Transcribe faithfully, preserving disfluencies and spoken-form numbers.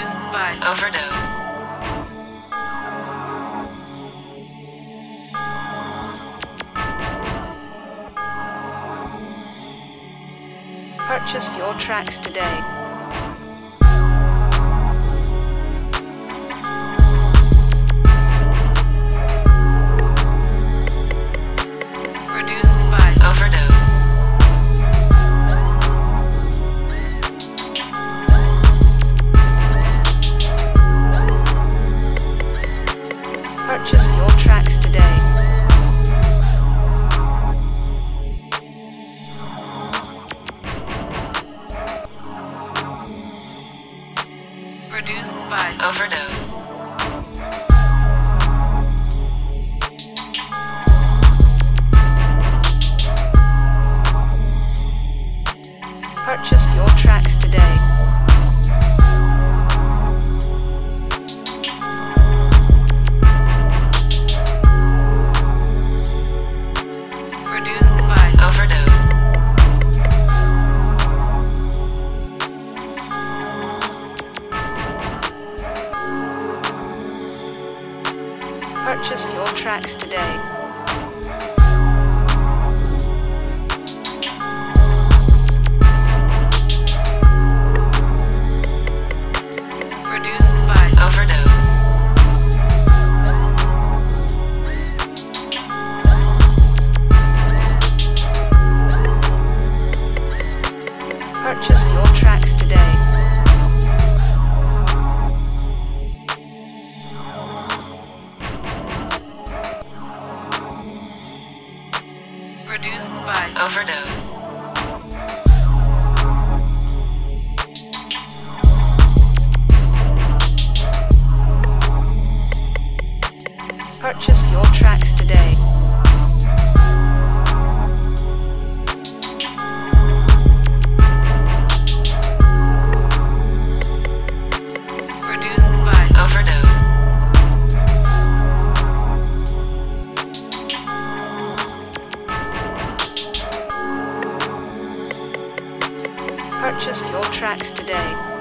Produced by Overdose. Purchase your tracks today. Produced by Overdose. Purchase your tracks today. Produced by Overdose. Purchase your tracks today. Produced by Overdose. Purchase your tracks today. Produced by Overdose. Purchase your tracks today. Produced by Overdose. Purchase your tracks today. Produced by Overdose. Purchase your tracks today.